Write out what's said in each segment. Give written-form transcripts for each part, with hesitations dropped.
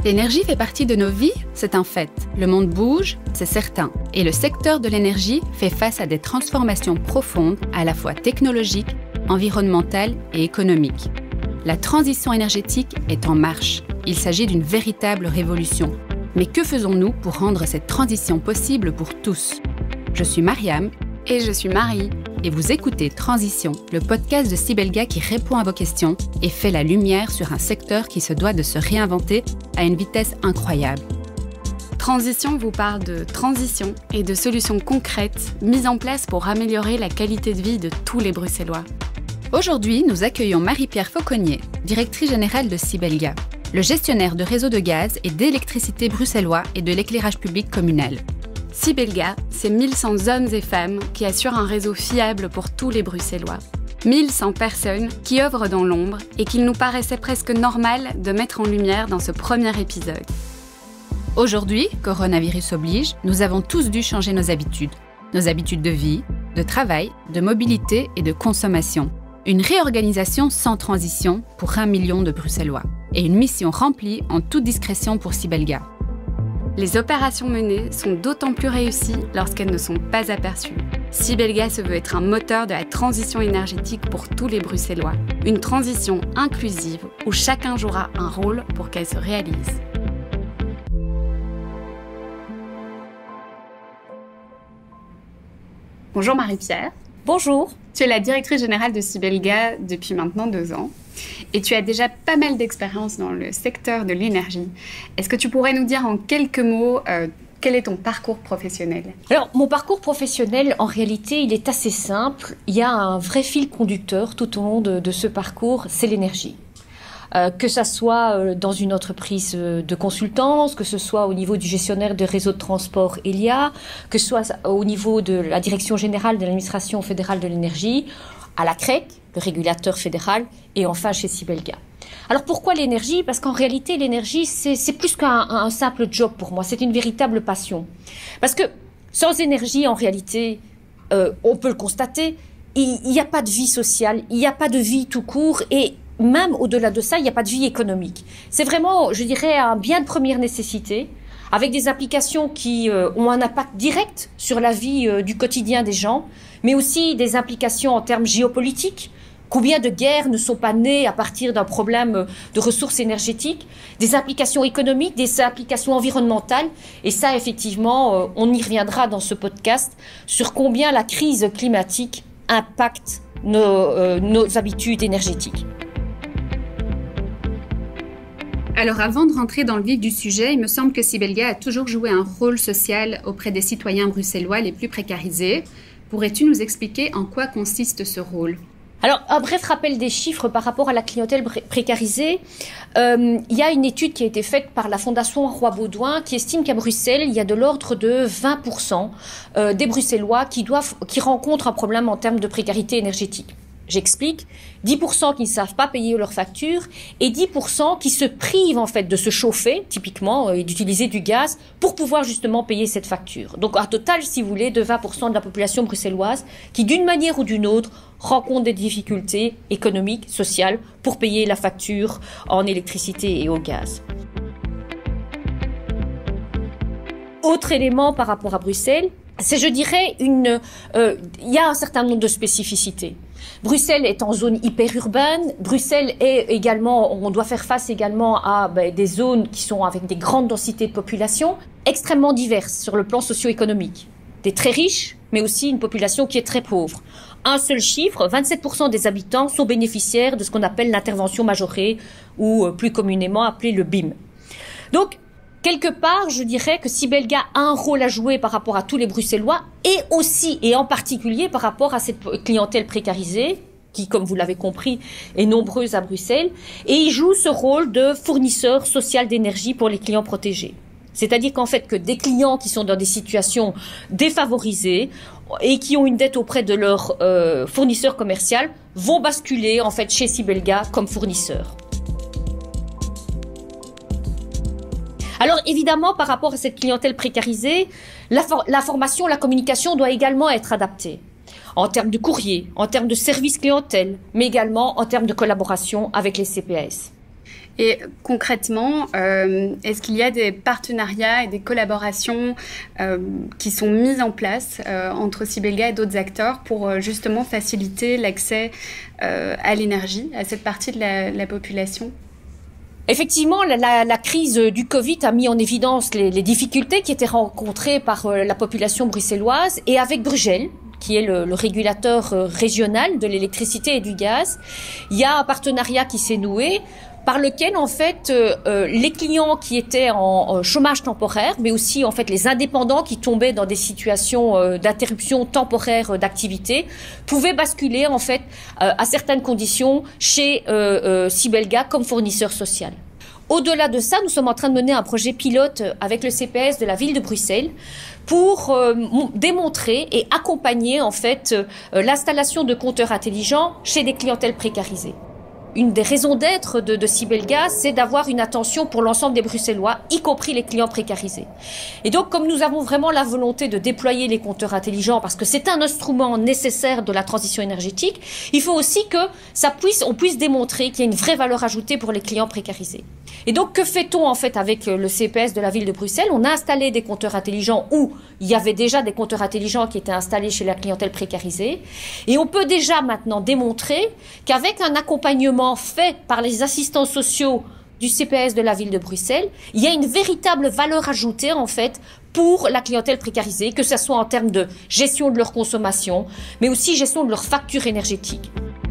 L'énergie fait partie de nos vies, c'est un fait. Le monde bouge, c'est certain. Et le secteur de l'énergie fait face à des transformations profondes, à la fois technologiques, environnementales et économiques. La transition énergétique est en marche. Il s'agit d'une véritable révolution. Mais que faisons-nous pour rendre cette transition possible pour tous? Je suis Mariam. Et je suis Marie. Et vous écoutez Transition, le podcast de Sibelga qui répond à vos questions et fait la lumière sur un secteur qui se doit de se réinventer à une vitesse incroyable. Transition vous parle de transition et de solutions concrètes mises en place pour améliorer la qualité de vie de tous les Bruxellois. Aujourd'hui, nous accueillons Marie-Pierre Fauconnier, directrice générale de Sibelga, le gestionnaire de réseaux de gaz et d'électricité bruxellois et de l'éclairage public communal. Sibelga, c'est 1100 hommes et femmes qui assurent un réseau fiable pour tous les Bruxellois. 1100 personnes qui œuvrent dans l'ombre et qu'il nous paraissait presque normal de mettre en lumière dans ce premier épisode. Aujourd'hui, coronavirus oblige, nous avons tous dû changer nos habitudes de vie, de travail, de mobilité et de consommation. Une réorganisation sans transition pour 1 million de Bruxellois. Et une mission remplie en toute discrétion pour Sibelga. Les opérations menées sont d'autant plus réussies lorsqu'elles ne sont pas aperçues. Sibelga se veut être un moteur de la transition énergétique pour tous les Bruxellois. Une transition inclusive où chacun jouera un rôle pour qu'elle se réalise. Bonjour Marie-Pierre. Bonjour. Tu es la directrice générale de Sibelga depuis maintenant 2 ans. Et tu as déjà pas mal d'expérience dans le secteur de l'énergie. Est-ce que tu pourrais nous dire en quelques mots quel est ton parcours professionnel? Alors, mon parcours professionnel, en réalité, il est assez simple. Il y a un vrai fil conducteur tout au long de ce parcours, c'est l'énergie. Que ça soit dans une entreprise de consultance, que ce soit au niveau du gestionnaire de réseau de transport Elia, que ce soit au niveau de la direction générale de l'administration fédérale de l'énergie, à la CREC, le régulateur fédéral, et enfin chez Sibelga. Alors pourquoi l'énergie? Parce qu'en réalité, l'énergie, c'est plus qu'un simple job pour moi, c'est une véritable passion. Parce que sans énergie, en réalité, on peut le constater, il n'y a pas de vie sociale, il n'y a pas de vie tout court, et même au-delà de ça, il n'y a pas de vie économique. C'est vraiment, je dirais, un bien de première nécessité, avec des applications qui ont un impact direct sur la vie du quotidien des gens, mais aussi des implications en termes géopolitiques. Combien de guerres ne sont pas nées à partir d'un problème de ressources énergétiques, des implications économiques, des implications environnementales. Et ça, effectivement, on y reviendra dans ce podcast sur combien la crise climatique impacte nos habitudes énergétiques. Alors avant de rentrer dans le vif du sujet, il me semble que Sibelga a toujours joué un rôle social auprès des citoyens bruxellois les plus précarisés. Pourrais-tu nous expliquer en quoi consiste ce rôle? Alors, un bref rappel des chiffres par rapport à la clientèle précarisée. Il y a une étude qui a été faite par la Fondation Roi Baudouin qui estime qu'à Bruxelles, il y a de l'ordre de 20% des Bruxellois qui rencontrent un problème en termes de précarité énergétique. J'explique, 10% qui ne savent pas payer leurs factures et 10% qui se privent en fait de se chauffer, typiquement, et d'utiliser du gaz pour pouvoir justement payer cette facture. Donc un total, si vous voulez, de 20% de la population bruxelloise qui, d'une manière ou d'une autre, rencontre des difficultés économiques, sociales pour payer la facture en électricité et au gaz. Autre élément par rapport à Bruxelles, c'est, je dirais, il y a un certain nombre de spécificités. Bruxelles est en zone hyperurbaine. Bruxelles est également, on doit faire face également à des zones qui sont avec des grandes densités de population, extrêmement diverses sur le plan socio-économique. Des très riches, mais aussi une population qui est très pauvre. Un seul chiffre, 27% des habitants sont bénéficiaires de ce qu'on appelle l'intervention majorée, ou plus communément appelée le BIM. Donc, quelque part, je dirais que Sibelga a un rôle à jouer par rapport à tous les Bruxellois et aussi, et en particulier, par rapport à cette clientèle précarisée qui, comme vous l'avez compris, est nombreuse à Bruxelles. Et il joue ce rôle de fournisseur social d'énergie pour les clients protégés. C'est-à-dire qu'en fait, que des clients qui sont dans des situations défavorisées et qui ont une dette auprès de leur fournisseur commercial vont basculer en fait chez Sibelga comme fournisseur. Alors évidemment, par rapport à cette clientèle précarisée, l'information, la communication doit également être adaptée en termes de courrier, en termes de service clientèle, mais également en termes de collaboration avec les CPAS. Et concrètement, est-ce qu'il y a des partenariats et des collaborations qui sont mises en place entre Sibelga et d'autres acteurs pour justement faciliter l'accès à l'énergie, à cette partie de la population ? Effectivement, la crise du Covid a mis en évidence les difficultés qui étaient rencontrées par la population bruxelloise, et avec Brugel, qui est le régulateur régional de l'électricité et du gaz, il y a un partenariat qui s'est noué par lequel, en fait, les clients qui étaient en chômage temporaire, mais aussi, en fait, les indépendants qui tombaient dans des situations d'interruption temporaire d'activité, pouvaient basculer, en fait, à certaines conditions chez Sibelga comme fournisseur social. Au-delà de ça, nous sommes en train de mener un projet pilote avec le CPS de la ville de Bruxelles pour démontrer et accompagner, en fait, l'installation de compteurs intelligents chez des clientèles précarisées. Une des raisons d'être de Sibelga, c'est d'avoir une attention pour l'ensemble des Bruxellois, y compris les clients précarisés. Et donc, comme nous avons vraiment la volonté de déployer les compteurs intelligents, parce que c'est un instrument nécessaire de la transition énergétique, il faut aussi que on puisse démontrer qu'il y a une vraie valeur ajoutée pour les clients précarisés. Et donc, que fait-on en fait avec le CPS de la ville de Bruxelles? On a installé des compteurs intelligents où il y avait déjà des compteurs intelligents qui étaient installés chez la clientèle précarisée. Et on peut déjà maintenant démontrer qu'avec un accompagnement fait par les assistants sociaux du CPS de la ville de Bruxelles, il y a une véritable valeur ajoutée en fait pour la clientèle précarisée, que ce soit en termes de gestion de leur consommation, mais aussi gestion de leur facture énergétique.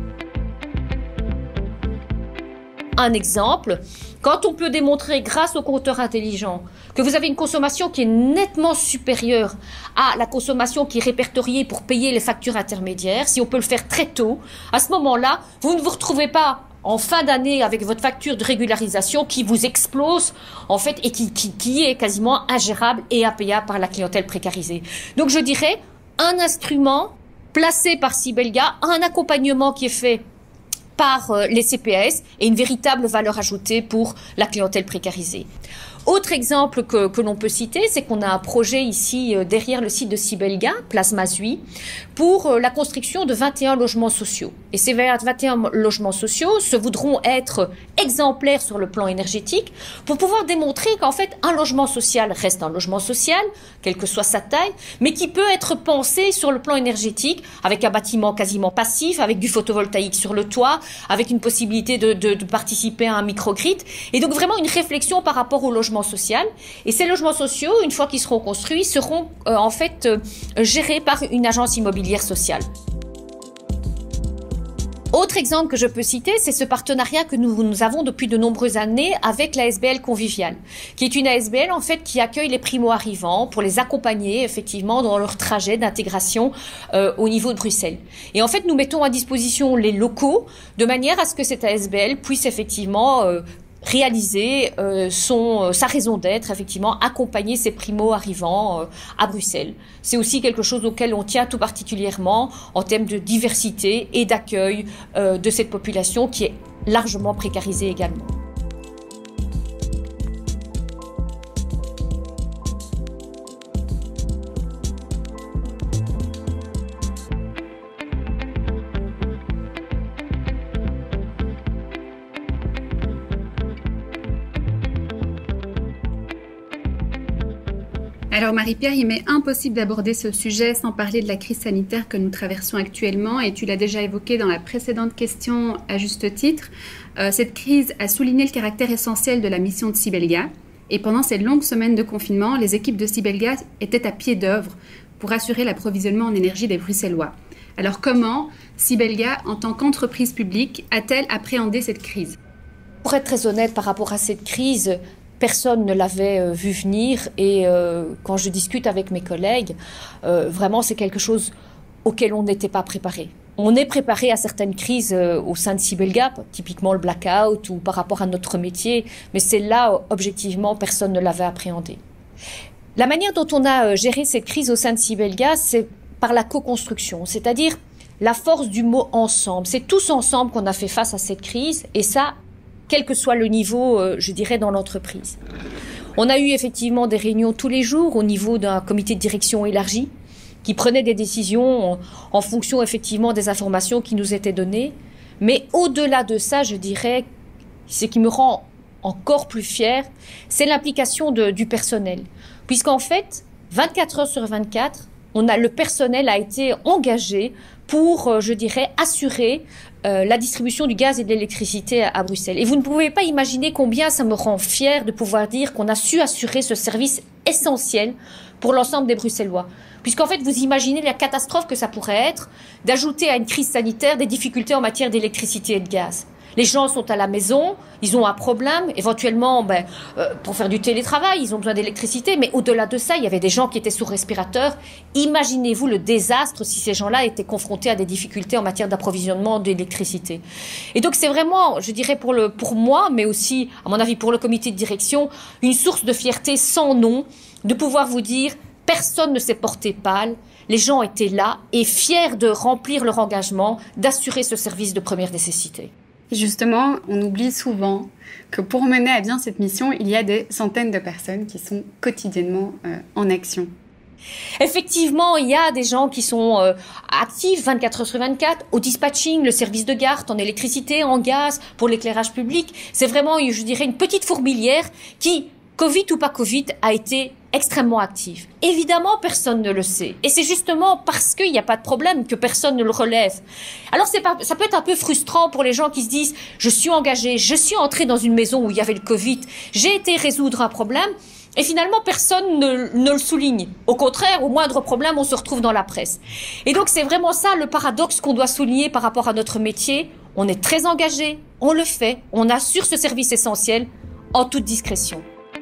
Un exemple, quand on peut démontrer grâce au compteur intelligent que vous avez une consommation qui est nettement supérieure à la consommation qui est répertoriée pour payer les factures intermédiaires, si on peut le faire très tôt, à ce moment-là, vous ne vous retrouvez pas en fin d'année avec votre facture de régularisation qui vous explose en fait et qui est quasiment ingérable et impayable par la clientèle précarisée. Donc je dirais un instrument placé par Sibelga, un accompagnement qui est fait par les CPS et une véritable valeur ajoutée pour la clientèle précarisée. Autre exemple que l'on peut citer, c'est qu'on a un projet ici derrière le site de Sibelga, Place Mazui, pour la construction de 21 logements sociaux. Et ces 21 logements sociaux se voudront être exemplaires sur le plan énergétique pour pouvoir démontrer qu'en fait un logement social reste un logement social, quelle que soit sa taille, mais qui peut être pensé sur le plan énergétique avec un bâtiment quasiment passif, avec du photovoltaïque sur le toit, avec une possibilité de participer à un microgrid. Et donc vraiment une réflexion par rapport au logement social. Et ces logements sociaux, une fois qu'ils seront construits, seront en fait gérés par une agence immobilière sociale. Autre exemple que je peux citer, c'est ce partenariat que nous avons depuis de nombreuses années avec la ASBL Convivial, qui est une ASBL en fait qui accueille les primo-arrivants pour les accompagner effectivement dans leur trajet d'intégration au niveau de Bruxelles. Et en fait, nous mettons à disposition les locaux de manière à ce que cette ASBL puisse effectivement réaliser sa raison d'être, effectivement, accompagner ces primo-arrivants à Bruxelles. C'est aussi quelque chose auquel on tient tout particulièrement en termes de diversité et d'accueil de cette population qui est largement précarisée également. Alors Marie-Pierre, il m'est impossible d'aborder ce sujet sans parler de la crise sanitaire que nous traversons actuellement, et tu l'as déjà évoqué dans la précédente question à juste titre. Cette crise a souligné le caractère essentiel de la mission de Sibelga, et pendant ces longues semaines de confinement, les équipes de Sibelga étaient à pied d'œuvre pour assurer l'approvisionnement en énergie des Bruxellois. Alors comment Sibelga, en tant qu'entreprise publique, a-t-elle appréhendé cette crise? Pour être très honnête par rapport à cette crise, personne ne l'avait vu venir, et quand je discute avec mes collègues, vraiment c'est quelque chose auquel on n'était pas préparé. On est préparé à certaines crises au sein de Sibelga, typiquement le blackout ou par rapport à notre métier, mais celle-là, objectivement, personne ne l'avait appréhendée. La manière dont on a géré cette crise au sein de Sibelga, c'est par la co-construction, c'est-à-dire la force du mot ensemble. C'est tous ensemble qu'on a fait face à cette crise, et ça, quel que soit le niveau, je dirais, dans l'entreprise. On a eu effectivement des réunions tous les jours au niveau d'un comité de direction élargi qui prenait des décisions en fonction effectivement des informations qui nous étaient données. Mais au-delà de ça, je dirais, ce qui me rend encore plus fiers, c'est l'implication du personnel. Puisqu'en fait, 24 heures sur 24, le personnel a été engagé pour, je dirais, assurer la distribution du gaz et de l'électricité à Bruxelles. Et vous ne pouvez pas imaginer combien ça me rend fière de pouvoir dire qu'on a su assurer ce service essentiel pour l'ensemble des Bruxellois. Puisqu'en fait, vous imaginez la catastrophe que ça pourrait être d'ajouter à une crise sanitaire des difficultés en matière d'électricité et de gaz. Les gens sont à la maison, ils ont un problème, éventuellement, pour faire du télétravail, ils ont besoin d'électricité, mais au-delà de ça, il y avait des gens qui étaient sous respirateur. Imaginez-vous le désastre si ces gens-là étaient confrontés à des difficultés en matière d'approvisionnement d'électricité. Et donc, c'est vraiment, je dirais pour moi, mais aussi, à mon avis, pour le comité de direction, une source de fierté sans nom, de pouvoir vous dire, personne ne s'est porté pâle, les gens étaient là et fiers de remplir leur engagement, d'assurer ce service de première nécessité. Justement, on oublie souvent que pour mener à bien cette mission, il y a des centaines de personnes qui sont quotidiennement en action. Effectivement, il y a des gens qui sont actifs 24 heures sur 24 au dispatching, le service de garde en électricité, en gaz, pour l'éclairage public. C'est vraiment, je dirais, une petite fourmilière qui, Covid ou pas Covid, a été extrêmement active. Évidemment, personne ne le sait. Et c'est justement parce qu'il n'y a pas de problème que personne ne le relève. Alors, ça peut être un peu frustrant pour les gens qui se disent « Je suis engagé, je suis entré dans une maison où il y avait le Covid, j'ai été résoudre un problème ». Et finalement, personne ne le souligne. Au contraire, au moindre problème, on se retrouve dans la presse. Et donc, c'est vraiment ça le paradoxe qu'on doit souligner par rapport à notre métier. On est très engagé, on le fait, on assure ce service essentiel en toute discrétion.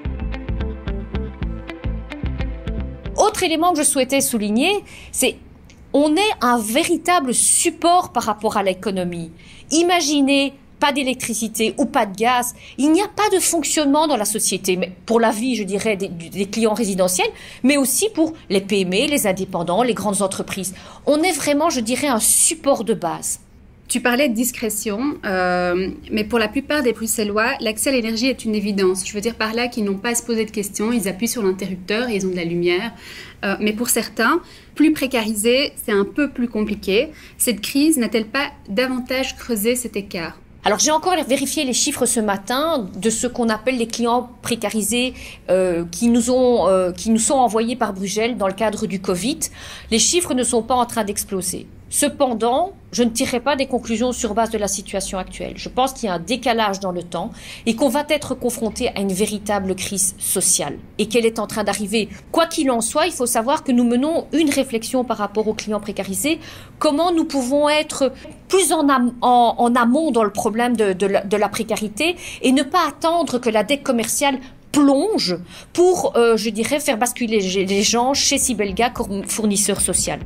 Autre élément que je souhaitais souligner, c'est on est un véritable support par rapport à l'économie. Imaginez pas d'électricité ou pas de gaz, il n'y a pas de fonctionnement dans la société, mais pour la vie, je dirais, des clients résidentiels, mais aussi pour les PME, les indépendants, les grandes entreprises. On est vraiment, je dirais, un support de base. Tu parlais de discrétion, mais pour la plupart des Bruxellois, l'accès à l'énergie est une évidence. Je veux dire par là qu'ils n'ont pas à se poser de questions, ils appuient sur l'interrupteur et ils ont de la lumière. Mais pour certains, plus précarisés, c'est un peu plus compliqué. Cette crise n'a-t-elle pas davantage creusé cet écart ? Alors, j'ai encore vérifié les chiffres ce matin de ce qu'on appelle les clients précarisés qui nous sont envoyés par Bruxelles dans le cadre du Covid. Les chiffres ne sont pas en train d'exploser. Cependant, je ne tirerai pas des conclusions sur base de la situation actuelle. Je pense qu'il y a un décalage dans le temps et qu'on va être confronté à une véritable crise sociale et qu'elle est en train d'arriver. Quoi qu'il en soit, il faut savoir que nous menons une réflexion par rapport aux clients précarisés. Comment nous pouvons être plus en amont dans le problème de la précarité et ne pas attendre que la dette commerciale plonge pour, je dirais, faire basculer les gens chez Sibelga comme fournisseur social.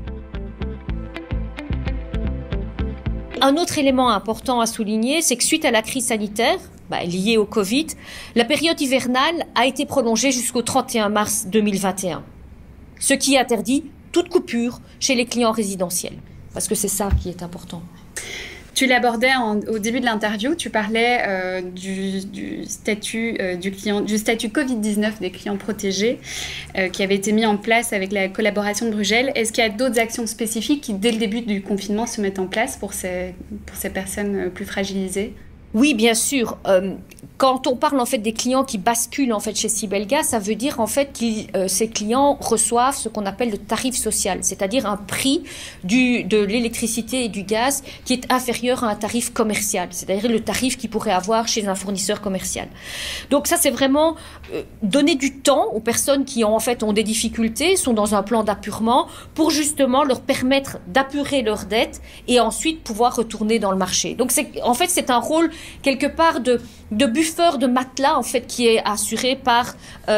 Un autre élément important à souligner, c'est que suite à la crise sanitaire, liée au Covid, la période hivernale a été prolongée jusqu'au 31 mars 2021. Ce qui interdit toute coupure chez les clients résidentiels. Parce que c'est ça qui est important. Tu l'abordais au début de l'interview, tu parlais du statut Covid-19 des clients protégés qui avait été mis en place avec la collaboration de Bruxelles. Est-ce qu'il y a d'autres actions spécifiques qui, dès le début du confinement, se mettent en place pour ces personnes plus fragilisées ? Oui, bien sûr. Quand on parle en fait des clients qui basculent en fait chez Sibelga, ça veut dire en fait que ces clients reçoivent ce qu'on appelle le tarif social, c'est-à-dire un prix de l'électricité et du gaz qui est inférieur à un tarif commercial, c'est-à-dire le tarif qu'ils pourraient avoir chez un fournisseur commercial. Donc ça, c'est vraiment donner du temps aux personnes qui ont des difficultés, sont dans un plan d'apurement pour justement leur permettre d'apurer leurs dettes et ensuite pouvoir retourner dans le marché. Donc c'est un rôle quelque part de buffer, de matelas en fait qui est assuré par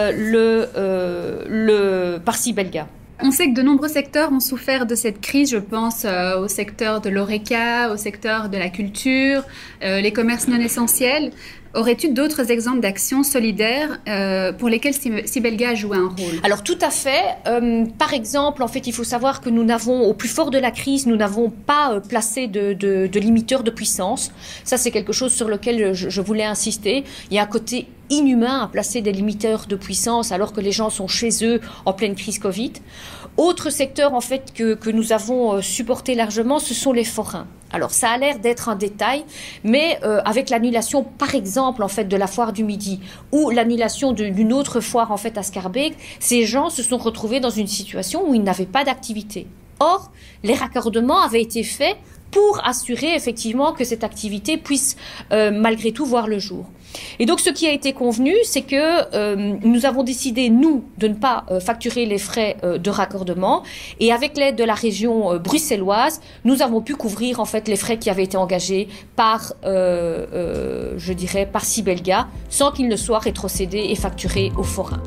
par Sibelga. On sait que de nombreux secteurs ont souffert de cette crise. Je pense au secteur de l'ORECA, au secteur de la culture, les commerces non essentiels. Aurais-tu d'autres exemples d'actions solidaires pour lesquelles Sibelga a joué un rôle ? Alors tout à fait. Par exemple, en fait, il faut savoir que au plus fort de la crise, nous n'avons pas placé de limiteur de puissance. Ça, c'est quelque chose sur lequel je voulais insister. Il y a un côté inhumain à placer des limiteurs de puissance alors que les gens sont chez eux en pleine crise Covid. Autre secteur en fait que nous avons supporté largement, ce sont les forains. Alors ça a l'air d'être un détail, mais avec l'annulation par exemple en fait de la foire du Midi ou l'annulation d'une autre foire en fait à Schaerbeek, ces gens se sont retrouvés dans une situation où ils n'avaient pas d'activité. Or, les raccordements avaient été faits pour assurer effectivement que cette activité puisse malgré tout voir le jour. Et donc ce qui a été convenu, c'est que nous avons décidé, nous, de ne pas facturer les frais de raccordement, et avec l'aide de la région bruxelloise, nous avons pu couvrir en fait les frais qui avaient été engagés par, je dirais, par Sibelga, sans qu'ils ne soient rétrocédés et facturés aux forains.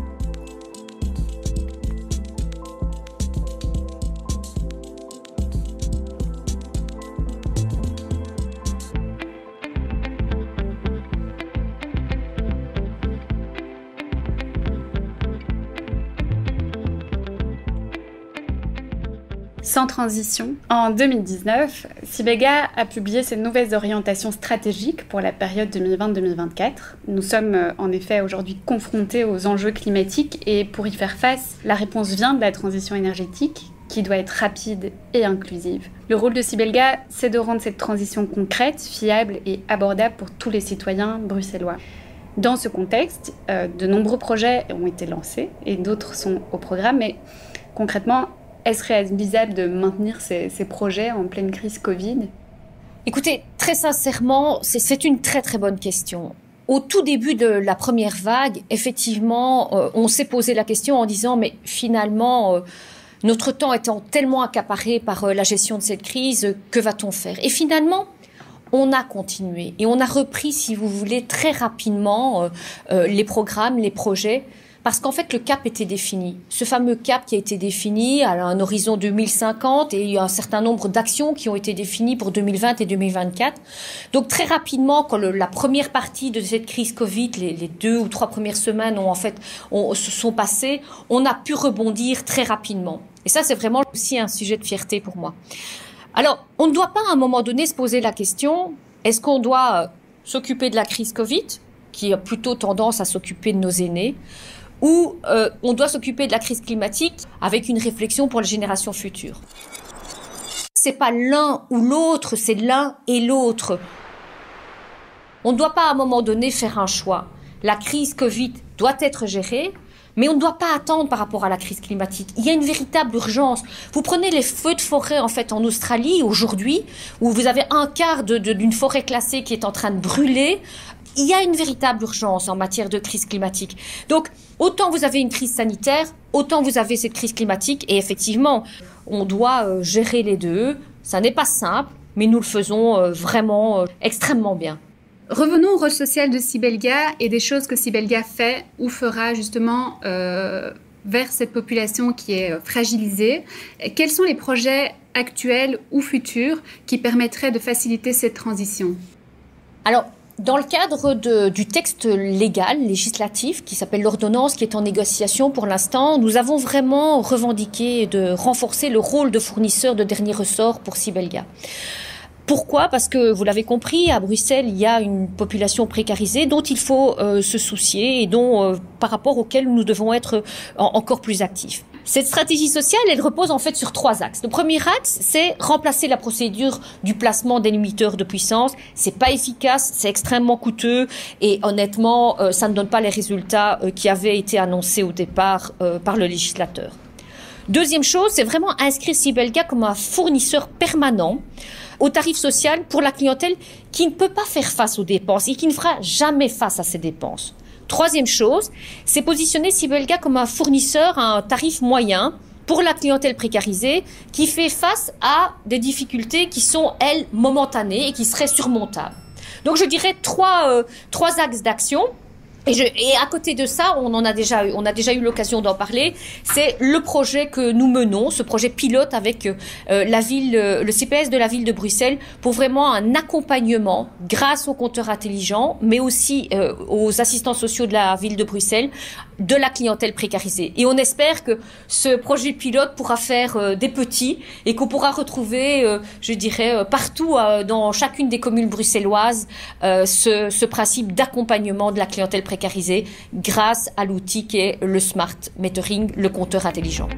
Sans transition, en 2019, Sibelga a publié ses nouvelles orientations stratégiques pour la période 2020-2024. Nous sommes en effet aujourd'hui confrontés aux enjeux climatiques et pour y faire face, la réponse vient de la transition énergétique qui doit être rapide et inclusive. Le rôle de Sibelga, c'est de rendre cette transition concrète, fiable et abordable pour tous les citoyens bruxellois. Dans ce contexte, de nombreux projets ont été lancés et d'autres sont au programme, mais concrètement, est-ce réalisable de maintenir ces projets en pleine crise Covid ? Écoutez, très sincèrement, c'est une très très bonne question. Au tout début de la première vague, effectivement, on s'est posé la question en disant mais finalement, notre temps étant tellement accaparé par la gestion de cette crise, que va-t-on faire ? Et finalement, on a continué et on a repris, si vous voulez, très rapidement les programmes, les projets. Parce qu'en fait, le cap était défini. Ce fameux cap qui a été défini à un horizon 2050 et il y a un certain nombre d'actions qui ont été définies pour 2020 et 2024. Donc très rapidement, quand la première partie de cette crise Covid, les 2 ou 3 premières semaines se sont passées, on a pu rebondir très rapidement. Et ça, c'est vraiment aussi un sujet de fierté pour moi. Alors, on ne doit pas à un moment donné se poser la question, est-ce qu'on doit s'occuper de la crise Covid, qui a plutôt tendance à s'occuper de nos aînés, ou on doit s'occuper de la crise climatique avec une réflexion pour les générations futures. C'est pas l'un ou l'autre, c'est l'un et l'autre. On ne doit pas à un moment donné faire un choix. La crise Covid doit être gérée, mais on ne doit pas attendre par rapport à la crise climatique. Il y a une véritable urgence. Vous prenez les feux de forêt en fait en Australie aujourd'hui, où vous avez un quart d'une forêt classée qui est en train de brûler. Il y a une véritable urgence en matière de crise climatique. Donc, autant vous avez une crise sanitaire, autant vous avez cette crise climatique. Et effectivement, on doit gérer les deux. Ça n'est pas simple, mais nous le faisons vraiment extrêmement bien. Revenons au rôle social de Sibelga et des choses que Sibelga fait ou fera justement vers cette population qui est fragilisée. Quels sont les projets actuels ou futurs qui permettraient de faciliter cette transition ? Alors, dans le cadre du texte législatif, qui s'appelle l'ordonnance, qui est en négociation pour l'instant, nous avons vraiment revendiqué de renforcer le rôle de fournisseur de dernier ressort pour Sibelga. Pourquoi ? Parce que, vous l'avez compris, à Bruxelles, il y a une population précarisée dont il faut se soucier et par rapport auquel nous devons être encore plus actifs. Cette stratégie sociale, elle repose en fait sur 3 axes. Le premier axe, c'est remplacer la procédure du placement des limiteurs de puissance. C'est pas efficace, c'est extrêmement coûteux et honnêtement, ça ne donne pas les résultats qui avaient été annoncés au départ par le législateur. Deuxième chose, c'est vraiment inscrire Sibelga comme un fournisseur permanent au tarif social pour la clientèle qui ne peut pas faire face aux dépenses et qui ne fera jamais face à ces dépenses. Troisième chose, c'est positionner Sibelga comme un fournisseur à un tarif moyen pour la clientèle précarisée qui fait face à des difficultés qui sont, elles, momentanées et qui seraient surmontables. Donc je dirais trois axes d'action. Et à côté de ça, on a déjà eu l'occasion d'en parler. C'est le projet que nous menons, ce projet pilote avec le CPS de la ville de Bruxelles, pour vraiment un accompagnement grâce aux compteurs intelligents, mais aussi aux assistants sociaux de la ville de Bruxelles, de la clientèle précarisée. Et on espère que ce projet pilote pourra faire des petits et qu'on pourra retrouver, je dirais, partout dans chacune des communes bruxelloises, ce principe d'accompagnement de la clientèle précarisée grâce à l'outil qui est le smart metering, le compteur intelligent.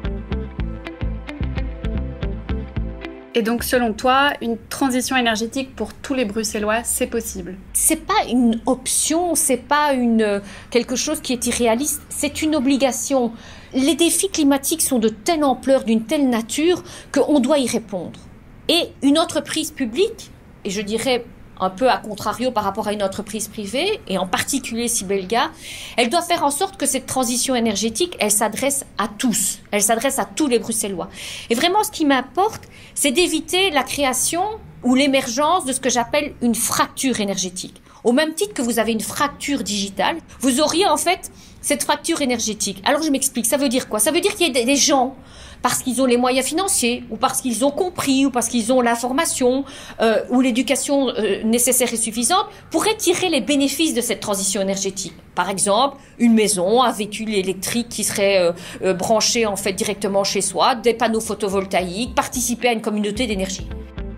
Et donc, selon toi, une transition énergétique pour tous les Bruxellois, c'est possible? C'est pas une option, c'est pas quelque chose qui est irréaliste, c'est une obligation. Les défis climatiques sont de telle ampleur, d'une telle nature, qu'on doit y répondre. Et une entreprise publique, et je dirais un peu à contrario par rapport à une entreprise privée, et en particulier Sibelga, elle doit faire en sorte que cette transition énergétique, elle s'adresse à tous. Elle s'adresse à tous les Bruxellois. Et vraiment, ce qui m'importe, c'est d'éviter la création ou l'émergence de ce que j'appelle une fracture énergétique. Au même titre que vous avez une fracture digitale, vous auriez en fait cette fracture énergétique. Alors je m'explique, ça veut dire quoi? Ça veut dire qu'il y a des gens, parce qu'ils ont les moyens financiers, ou parce qu'ils ont compris, ou parce qu'ils ont l'information, ou l'éducation nécessaire et suffisante, pourraient tirer les bénéfices de cette transition énergétique. Par exemple, une maison, un véhicule électrique qui serait branché en fait directement chez soi, des panneaux photovoltaïques, participer à une communauté d'énergie.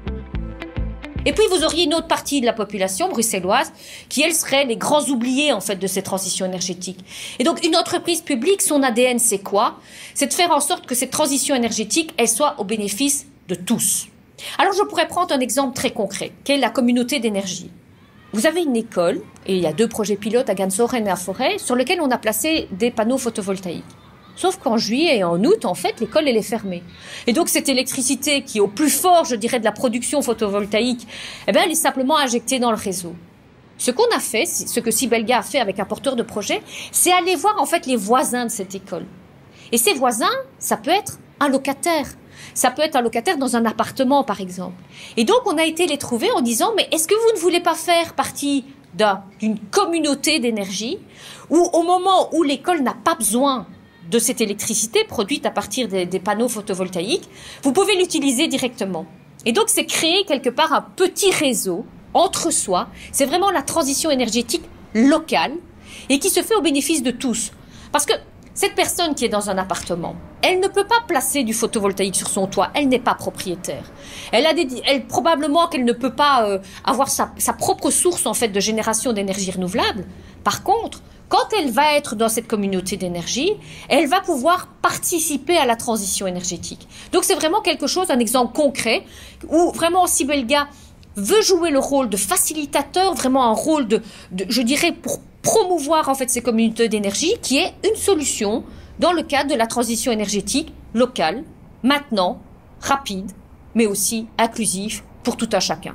Et puis, vous auriez une autre partie de la population bruxelloise qui, elle, serait les grands oubliés, en fait, de cette transition énergétique. Et donc, une entreprise publique, son ADN, c'est quoi? C'est de faire en sorte que cette transition énergétique, elle soit au bénéfice de tous. Alors, je pourrais prendre un exemple très concret, qui est la communauté d'énergie. Vous avez une école, et il y a 2 projets pilotes à Gansoren et à Forêt, sur lesquels on a placé des panneaux photovoltaïques. Sauf qu'en juillet et en août, en fait, l'école, elle est fermée. Et donc, cette électricité qui est au plus fort, je dirais, de la production photovoltaïque, eh ben, elle est simplement injectée dans le réseau. Ce qu'on a fait, ce que Sibelga a fait avec un porteur de projet, c'est aller voir, en fait, les voisins de cette école. Et ces voisins, ça peut être un locataire. Ça peut être un locataire dans un appartement, par exemple. Et donc, on a été les trouver en disant, mais est-ce que vous ne voulez pas faire partie d'une communauté d'énergie où, au moment où l'école n'a pas besoin de cette électricité produite à partir des panneaux photovoltaïques, vous pouvez l'utiliser directement. Et donc, c'est créer quelque part un petit réseau entre soi. C'est vraiment la transition énergétique locale et qui se fait au bénéfice de tous. Parce que cette personne qui est dans un appartement, elle ne peut pas placer du photovoltaïque sur son toit. Elle n'est pas propriétaire. Probablement qu'elle ne peut pas avoir sa propre source en fait de génération d'énergie renouvelable. Par contre, quand elle va être dans cette communauté d'énergie, elle va pouvoir participer à la transition énergétique. Donc c'est vraiment quelque chose, un exemple concret, où vraiment Sibelga veut jouer le rôle de facilitateur, vraiment un rôle je dirais, pour promouvoir en fait ces communautés d'énergie, qui est une solution dans le cadre de la transition énergétique locale, maintenant, rapide, mais aussi inclusive pour tout un chacun.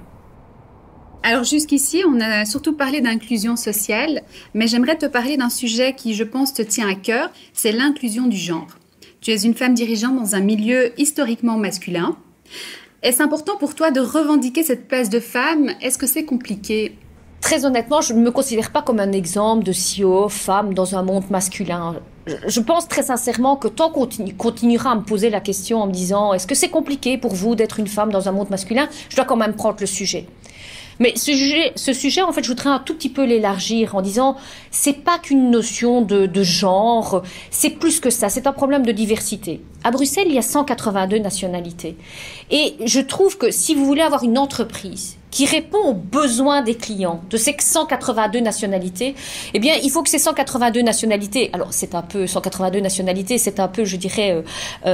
Alors jusqu'ici, on a surtout parlé d'inclusion sociale, mais j'aimerais te parler d'un sujet qui, je pense, te tient à cœur, c'est l'inclusion du genre. Tu es une femme dirigeante dans un milieu historiquement masculin. Est-ce important pour toi de revendiquer cette place de femme? Est-ce que c'est compliqué? Très honnêtement, je ne me considère pas comme un exemple de CEO, femme dans un monde masculin. Je pense très sincèrement que tant qu'on continuera à me poser la question en me disant « Est-ce que c'est compliqué pour vous d'être une femme dans un monde masculin ?» je dois quand même prendre le sujet. Mais ce sujet, en fait, je voudrais un tout petit peu l'élargir en disant, c'est pas qu'une notion de genre, c'est plus que ça, c'est un problème de diversité. À Bruxelles, il y a 182 nationalités. Et je trouve que si vous voulez avoir une entreprise qui répond aux besoins des clients de ces 182 nationalités, eh bien, il faut que ces 182 nationalités, alors c'est un peu 182 nationalités, c'est un peu, je dirais,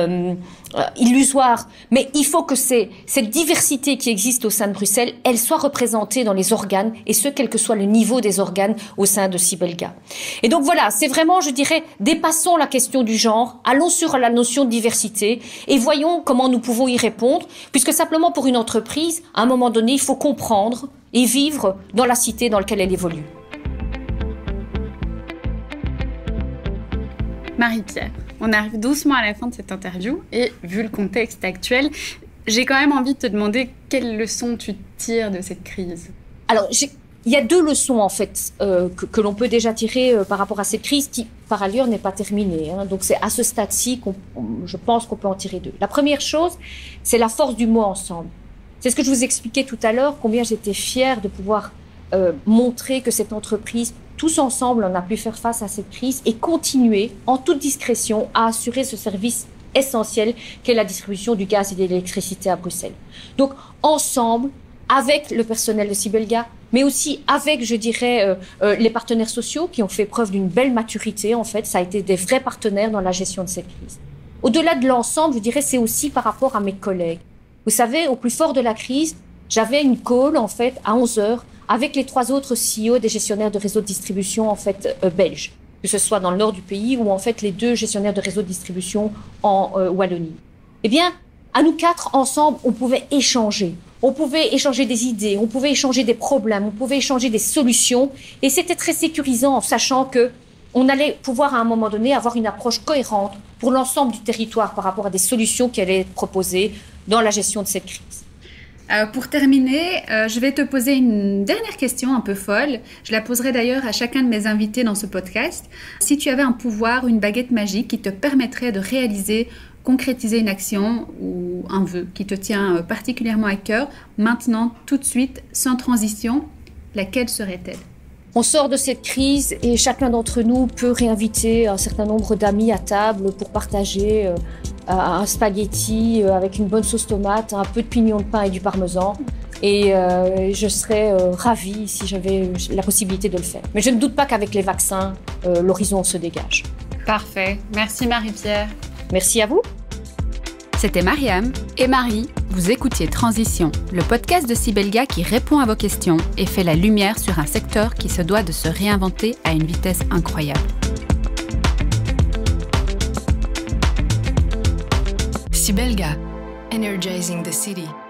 illusoire, mais il faut que cette diversité qui existe au sein de Bruxelles, elle soit représentée dans les organes, et ce, quel que soit le niveau des organes au sein de Sibelga. Et donc voilà, c'est vraiment, je dirais, dépassons la question du genre, allons sur la notion de diversité, et voyons comment nous pouvons y répondre, puisque simplement pour une entreprise, à un moment donné, il faut comprendre et vivre dans la cité dans laquelle elle évolue. Marie-Pierre, on arrive doucement à la fin de cette interview et vu le contexte actuel, j'ai quand même envie de te demander quelles leçons tu tires de cette crise. Alors, Il y a 2 leçons en fait que l'on peut déjà tirer par rapport à cette crise qui par ailleurs n'est pas terminée. Donc c'est à ce stade-ci je pense qu'on peut en tirer 2. La première chose, c'est la force du mot ensemble. C'est ce que je vous expliquais tout à l'heure, combien j'étais fière de pouvoir montrer que cette entreprise, tous ensemble, on a pu faire face à cette crise et continuer en toute discrétion à assurer ce service essentiel qu'est la distribution du gaz et de l'électricité à Bruxelles. Donc ensemble, avec le personnel de Sibelga, mais aussi avec, je dirais, les partenaires sociaux qui ont fait preuve d'une belle maturité, en fait. Ça a été des vrais partenaires dans la gestion de cette crise. Au-delà de l'ensemble, je dirais, c'est aussi par rapport à mes collègues. Vous savez, au plus fort de la crise, j'avais une call, en fait, à 11h, avec les 3 autres CEO des gestionnaires de réseaux de distribution, en fait, belges. Que ce soit dans le nord du pays ou, en fait, les 2 gestionnaires de réseaux de distribution en Wallonie. Eh bien, à nous 4, ensemble, on pouvait échanger. On pouvait échanger des idées, on pouvait échanger des problèmes, on pouvait échanger des solutions. Et c'était très sécurisant en sachant que on allait pouvoir à un moment donné avoir une approche cohérente pour l'ensemble du territoire par rapport à des solutions qui allaient être proposées dans la gestion de cette crise. Pour terminer, je vais te poser une dernière question un peu folle. Je la poserai d'ailleurs à chacun de mes invités dans ce podcast. Si tu avais un pouvoir, une baguette magique qui te permettrait de concrétiser une action ou un vœu qui te tient particulièrement à cœur, maintenant, tout de suite, sans transition, laquelle serait-elle ? On sort de cette crise et chacun d'entre nous peut réinviter un certain nombre d'amis à table pour partager un spaghetti avec une bonne sauce tomate, un peu de pignon de pain et du parmesan. Et je serais ravie si j'avais la possibilité de le faire. Mais je ne doute pas qu'avec les vaccins, l'horizon se dégage. Parfait. Merci Marie-Pierre. Merci à vous. C'était Mariam et Marie. Vous écoutiez Transition, le podcast de Sibelga qui répond à vos questions et fait la lumière sur un secteur qui se doit de se réinventer à une vitesse incroyable. Sibelga, energizing the city.